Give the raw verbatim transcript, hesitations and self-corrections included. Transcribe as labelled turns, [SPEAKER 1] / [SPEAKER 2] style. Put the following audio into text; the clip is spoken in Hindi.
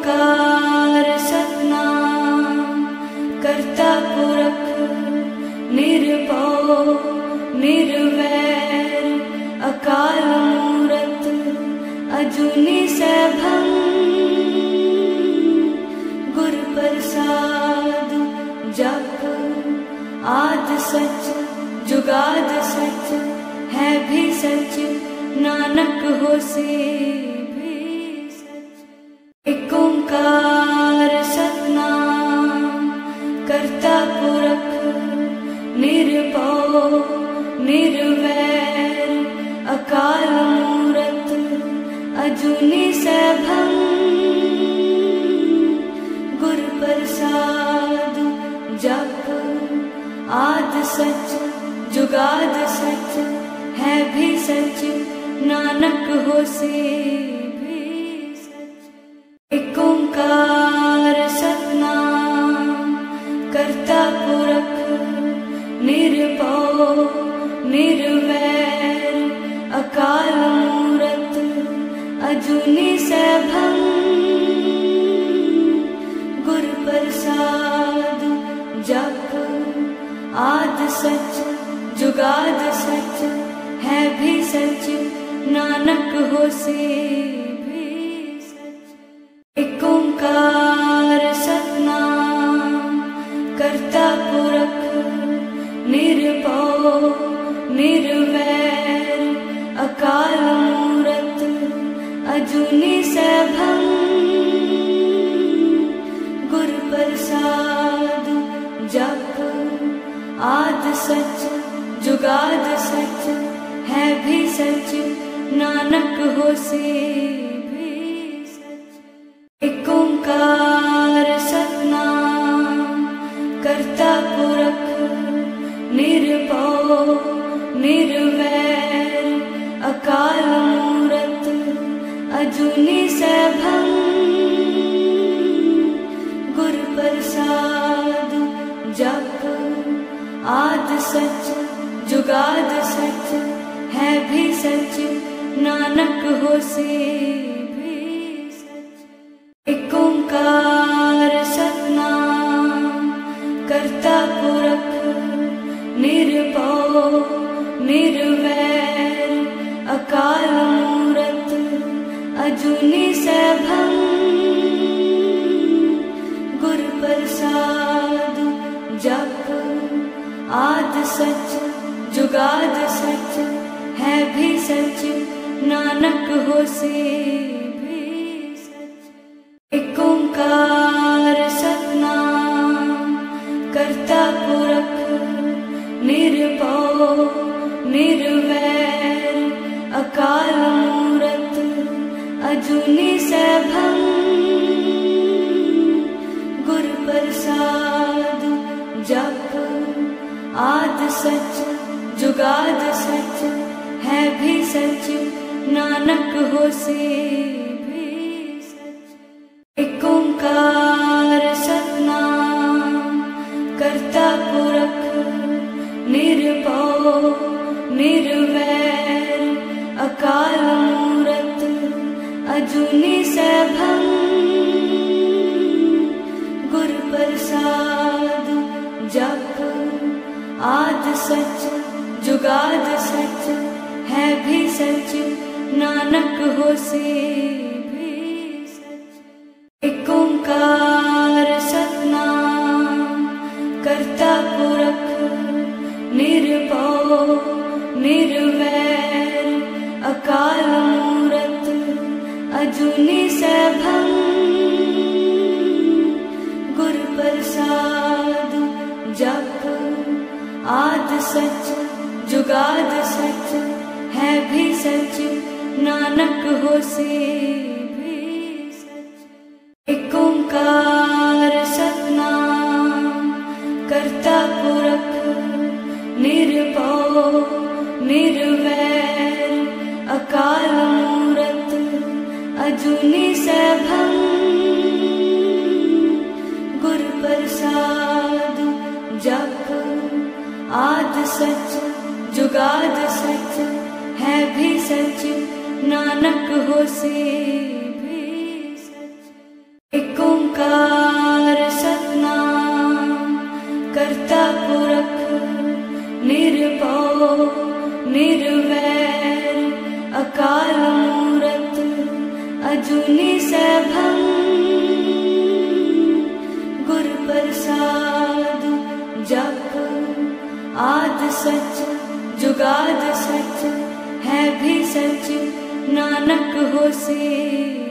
[SPEAKER 1] ओंकार सतनाम करता पुरख निर्भव निर्वैर अकाल मूरत अजूनी सैभं गुर प्रसाद जप आद सच जुगाद सच है भी सच नानक होसे भी सच। एक ओंकार सतनाम करता पुरख निर्भव निर्वैर अकाल मूरत अजूनी सैभं गुर प्रसाद जप आद सच जुगाद सच है भी सच नानक होसे भी सच। एक ओंकार सतनाम करता पुरख निर्भव निर्वैर अकाल मूरत अजूनी सैभं गुर प्रसाद जप आद सच जुगाद सच है भी सच नानक होसे भी सच। एक ओंकार सतनाम करता पुरख निर्भव निर्वैर अकाल मूरत अजूनी सैभं गुर प्रसाद जप आद सच जुगाद सच है भी सच नानक होसे भी सच। एक ओंकार सतनाम करता पुरख निर्भव निर्वैर अकाल मूरत अजूनी सैभं गुर प्रसाद जप आद सच जुगाद सच है भी सच नानक होसे भी सच। एक ओंकार सतनाम करता पुरख निर्भव निर्वैर अकाल मूरत अजूनी सैभं गुर प्रसाद जप आद सच जुगाद सच है भी सच नानक होसे भी सच। एक ओंकार सतनाम करता पुरख निर्भव निर्वैर अकाल मूरत अजूनी सैभं गुर प्रसाद जप आद सच जुगाद सच है भी सच नानक होसे भी सच। एक ओंकार सतनाम करता पुरख निर्भव निर्वैर अकाल मूरत अजूनी सैभं गुर प्रसाद जप आद सच जुगाद सच है भी सच नानक होसे भी सच। एक ओंकार सतनाम करता पुरख निर्भव निर्वैर अकाल मूरत अजूनी सैभं गुर प्रसाद जप आद सच जुगाद सच है भी सच नानक होसे भी सच। एक ओंकार सतनाम करता पुरख निर्भव निर्वैर अकाल मूरत अजूनी सैभं गुर प्रसाद जप आद सच जुगाद सच है भी सच नानक होसे भी सच। अजूनी सैभं गुर प्रसाद जप आद सच जुगाद सच है भी सच नानक होसे